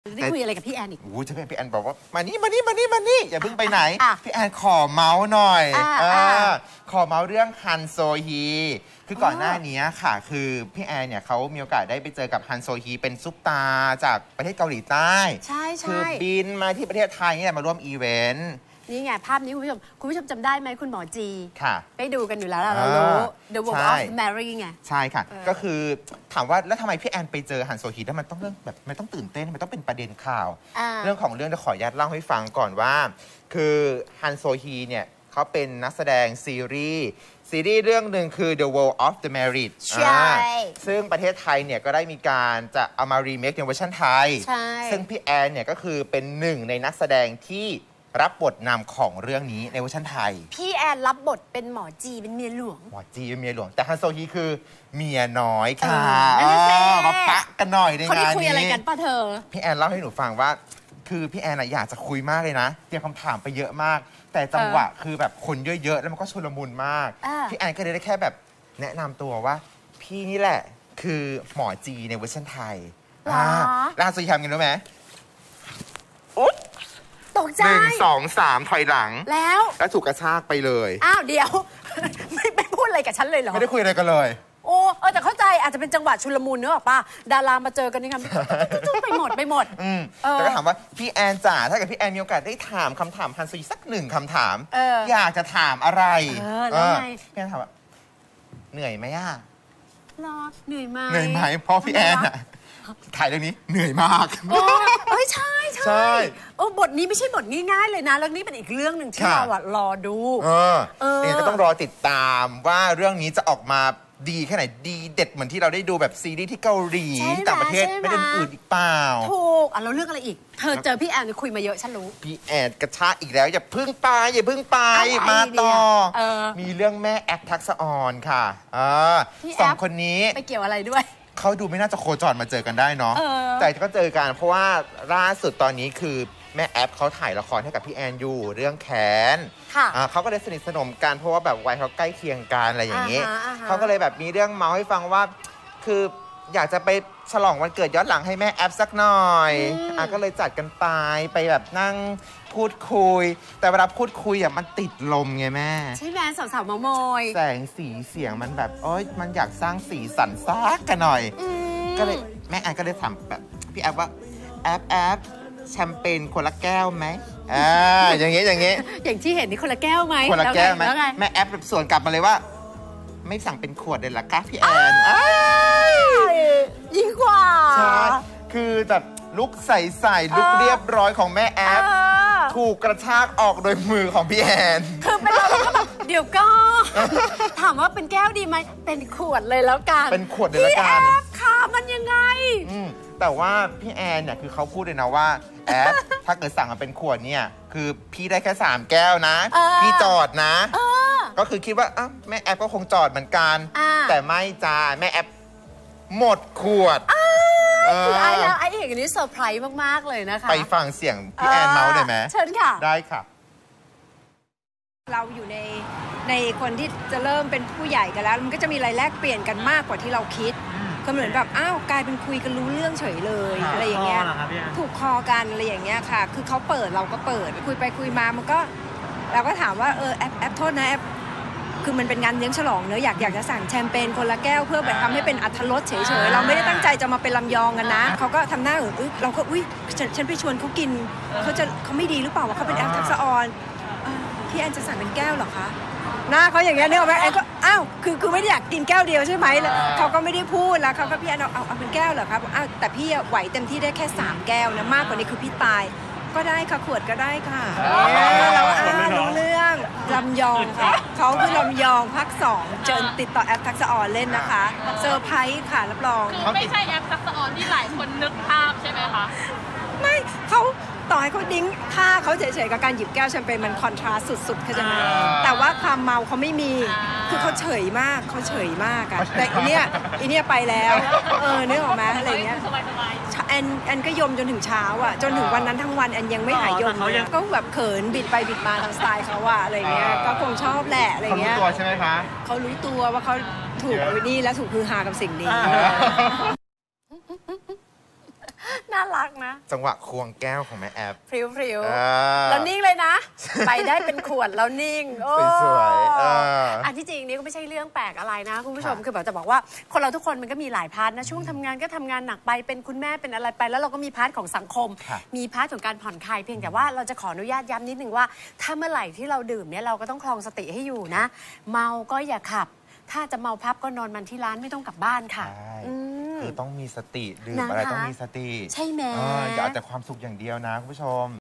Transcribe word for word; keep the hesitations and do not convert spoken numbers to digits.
ได้คุยอะไรกับพี่แอนอีกอู้จะพี่แอนบอกว่ามานี่มานี่มานี่มานี่อย่าเพิ่งไปไหนพี่แอนขอเมาส์หน่อยอขอเมาส์เรื่องฮันโซฮีคือก่อนหน้านี้ค่ะคือพี่แอนเนี่ยเขามีโอกาสได้ไปเจอกับฮันโซฮีเป็นซุปตาจากประเทศเกาหลีใต้ใช่ใช่คือบินมาที่ประเทศไทยนี่แหละมาร่วมอีเวนต์นี่ไงภาพนี้คุณผู้ชมคุณผู้ชมจำได้ไหมคุณหมอจีค่ะไปดูกันอยู่แล้วเรารู้ The World of Mary ไงใช่ค่ะก็คือถามว่าแล้วทำไมพี่แอนไปเจอฮันโซฮีแล้วมันต้องเรื่องแบบมันต้องตื่นเต้นมันต้องเป็นประเด็นข่าวเรื่องของเรื่องจะขออนุญาตเล่าให้ฟังก่อนว่าคือฮันโซฮีเนี่ยเขาเป็นนักแสดงซีรีส์ซีรีส์เรื่องหนึ่งคือ The World of the Married ใช่ซึ่งประเทศไทยเนี่ยก็ได้มีการจะเอามารีเมคในเวอร์ชันไทยซึ่งพี่แอนเนี่ยก็คือเป็นหนึ่งในนักแสดงที่รับบทนำของเรื่องนี้ในเวอร์ชันไทยพี่แอนรับบทเป็นหมอจีเป็นเมียหลวงหมอจีเป็นเมียหลวงแต่ฮันโซฮีคือเมียน้อยค่ะมาปะกันหน่อยในงานนี้เขาคุยอะไรกันป้าเธอพี่แอนเล่าให้หนูฟังว่าคือพี่แอนอยากจะคุยมากเลยนะเตรียมคำถามไปเยอะมากแต่จังหวะคือแบบคนเยอะๆแล้วมันก็ชุลมุนมากพี่แอนก็เลยได้แค่แบบแนะนำตัวว่าพี่นี่แหละคือหมอจีในเวอร์ชันไทยแล้วฮันโซฮีทำกันรู้ไหมอุ๊บตกใจหนึ่งสองสามถอยหลังแล้วแล้วถูกกระชากไปเลยอ้าวเดี๋ยว ไม่ไม่พูดอะไรกับฉันเลยเหรอไม่ได้คุยอะไรกันเลยโอ้เออแต่เข้าใจอาจจะเป็นจังหวะชุลมุนเนอะป่ะดารามาเจอกันนี่ครับไปหมดไปหมดอืมแต่ก็ถามว่าพี่แอนจ๋าถ้าเกิดพี่แอนมีโอกาสได้ถามคำถามฮันโซฮีสักหนึ่งคำถามอยากจะถามอะไรเออแล้วไงพี่แอนถามว่าเหนื่อยไหมอ่ะรอเหนื่อยไหมเหนื่อยไหมเพราะพี่แอนอะถ่ายเรื่องนี้เหนื่อยมากโอ้ยใช่ใช่โอ้บทนี้ไม่ใช่บทง่ายๆเลยนะเรื่องนี้เป็นอีกเรื่องหนึ่งที่เราอะรอดูเออเนี่ยก็ต้องรอติดตามว่าเรื่องนี้จะออกมาดีแค่ไหนดีเด็ดเหมือนที่เราได้ดูแบบซีรีส์ที่เกาหลีต่างประเทศไม่ได้อื่นอีกเปล่าถูกอ่ะแล้วเรื่องอะไรอีกเธอเจอพี่แอนคุยมาเยอะฉันรู้พี่แอนกระชากอีกแล้วอย่าพึ่งไปอย่าพึ่งไปมาต่อมีเรื่องแม่แอปทักษะออนค่ะสองคนนี้ไปเกี่ยวอะไรด้วยเขาดูไม่น่าจะโคจรมาเจอกันได้เนาะแต่ก็เจอกันเพราะว่าล่าสุดตอนนี้คือแม่แอปเขาถ่ายละครให้กับพี่แอนอยู่เรื่องแขนเขาก็เลยสนิทสนมกันเพราะว่าแบบวัยเขาใกล้เคียงกันอะไรอย่างนี้เขาก็เลยแบบมีเรื่องเมาให้ฟังว่าคืออยากจะไปฉลองวันเกิดย้อนหลังให้แม่แอปสักหน่อยอ่ะก็เลยจัดกันไปไปแบบนั่งพูดคุยแต่เวลาพูดคุยอ่ะมันติดลมไงแม่ใช่แม่สาวๆมามอยแสงสีเสียงมันแบบโอ๊ยมันอยากสร้างสีสันซักกันหน่อยก็เลยแม่แอนก็เลยถามแบบพี่แอปว่าแอปแอปแชมเปญคนละแก้วไหมอ่าอย่างเงี้ยอย่างเงี้ยอย่างที่เห็นนี่คนละแก้วไหมคนละแก้วไหมแม่แอปแบบสวนกลับมาเลยว่าไม่สั่งเป็นขวดเลยล่ะคะพี่แอนยิ่งกว่าใช่คือแบบลุกใส่ๆลุกเรียบร้อยของแม่แอปถูกกระชากออกโดยมือของพี่แอนคือเป็นเราก็แบบเดี๋ยวก็ถามว่าเป็นแก้วดีไหมเป็นขวดเลยแล้วกันเป็นขวดเลยแล้วกันพี่แอปค่ะมันยังไงแต่ว่าพี่แอนเนี่ยคือเขาพูดเลยนะว่าแอปถ้าเกิดสั่งมาเป็นขวดเนี่ยคือพี่ได้แค่สามแก้วนะพี่จอดนะก็คือคิดว่าอ่ะแม่แอปก็คงจอดเหมือนกันแต่ไม่จ้าแม่แอปหมดขวดคือไอ้แล้วไอ้เห็นอันนี้เซอร์ไพรส์มากๆเลยนะคะไปฟังเสียงพี่แอนเมาส์ได้ไหมเชิญค่ะได้ค่ะเราอยู่ในในคนที่จะเริ่มเป็นผู้ใหญ่กันแล้วมันก็จะมีอะไรแลกเปลี่ยนกันมากกว่าที่เราคิดก็เหมือนแบบอ้าวกลายเป็นคุยกันรู้เรื่องเฉยเลยอะไรอย่างเงี้ยถูกคอกันอะไรอย่างเงี้ยค่ะคือเขาเปิดเราก็เปิดคุยไปคุยมามันก็เราก็ถามว่าเออแอปแอปโทษนะแอปคือมันเป็นงานเลี้ยงฉลองเนอะอยากอยากจะสั่งแชมเปญคนละแก้วเพื่อแบบทำให้เป็นอรรถรสเฉยๆเราไม่ได้ตั้งใจจะมาเป็นลำยองกันนะเขาก็ทำหน้าอึ้งเราก็อุ้ยฉันฉันไปชวนเขากินเขาจะเขาไม่ดีหรือเปล่าว่าเขาเป็นแอปทักษะออนพี่แอนจะสั่งเป็นแก้วเหรอคะหน้าเขาอย่างเงี้ยเนี่ยแม่แอนก็อ้าวคือคือไม่ได้อยากกินแก้วเดียวใช่ไหมเขาก็ไม่ได้พูดแล้วเขาก็พี่แอนเอาเอาเอาเป็นแก้วเหรอครับอ้าวแต่พี่ไหวเต็มที่ได้แค่สามแก้วนะมากกว่านี้คือพี่ตายก็ได้ค่ะขวดก็ได้ค่ะเราอ่ารู้เรื่องลำยองค่ะเขาคือลำยองภาคสองเชิญติดต่อแอปทักษะออนเล่นนะคะเซอร์ไพรส์ค่ะรับรองคือไม่ใช่แอปทักษะออนที่หลายคนนึกภาพใช่ไหมคะไม่เขาต่อให้เขาดิ้งท่าเขาเฉยๆกับการหยิบแก้วแชมเปญมันคอนทราสต์สุดๆเขาจะแต่ว่าความเมาเขาไม่มีคือเขาเฉยมากเขาเฉยมากอะแต่อีเนี่ยอีเนี่ยไปแล้วเออนึกออกไหมอะไรเงี้ยแอนแอนก็ยมจนถึงเช้าอ่ะจนถึงวันนั้นทั้งวันแอนยังไม่หายยมก็แบบเขินบิดไปบิดมาทางสไตล์เขาอะอะไรเงี้ยก็คงชอบแหละอะไรเงี้ยเขารู้ตัวใช่ไหมคะเขารู้ตัวว่าเขาถูกนี่และถูกฮือฮากับสิ่งนี้น่ารักกนะจังหวะควงแก้วของแม่แอฟพริ้วพริ้วอ่าแล้วนิ่งเลยนะ ไปได้เป็นขวดแล้วนิ่งโอ้สวยๆเอออันที่จริงนี่ก็ไม่ใช่เรื่องแปลกอะไรนะคุณผู้ชมค่ะคือแบบจะบอกว่าคนเราทุกคนมันก็มีหลายพาร์ทนะช่วงทำงานก็ทำงานหนักไปเป็นคุณแม่เป็นอะไรไป แล้วเราก็มีพาร์ทของสังคมค่ะมีพาร์ทของการผ่อนคลายเพียงแต่ว่าเราจะขออนุญาตย้ำนิดนึงว่าถ้าเมื่อไหร่ที่เราดื่มเนี่ยเราก็ต้องคลองสติให้อยู่นะ เมาก็อย่าขับ ถ้าจะเมาพับก็นอนมันที่ร้านไม่ต้องกลับบ้านค่ะใช่อืมคือต้องมีสติดื่มนะคะอะไรต้องมีสติใช่ไหมเอออย่าเอาแต่ความสุขอย่างเดียวนะคุณผู้ชม